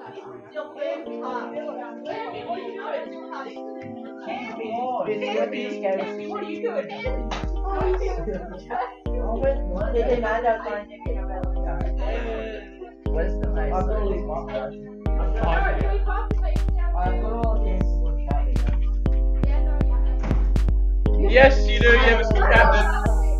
What are you doing? Where's the nice? I've got all these markers. I've got all the games to play. Yes, you do, yeah, Mr. Captain.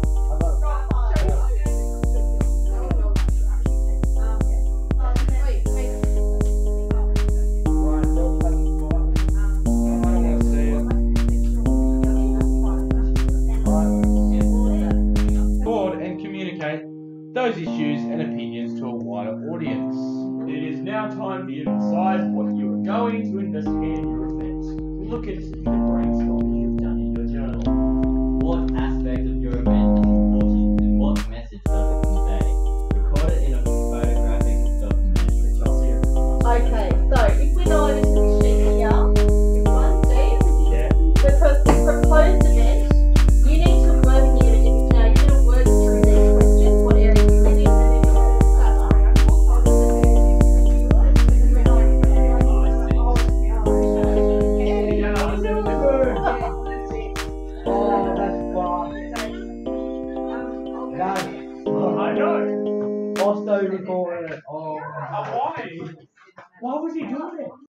Those issues and opinions to a wider audience. It is now time for you to decide what you are going to investigate in your event. Look at the brainstorming you've done in your journal. What aspect of your event is important and what message does it convey? Record it in a photographic documentary. Okay, so if we go over to the sheet here, this one, see? Yeah. The proposed event, you need to work here. Now you're going to work through these questions, what area you live in, and then I know. Also recorded it. Oh, Why? Why was he doing it?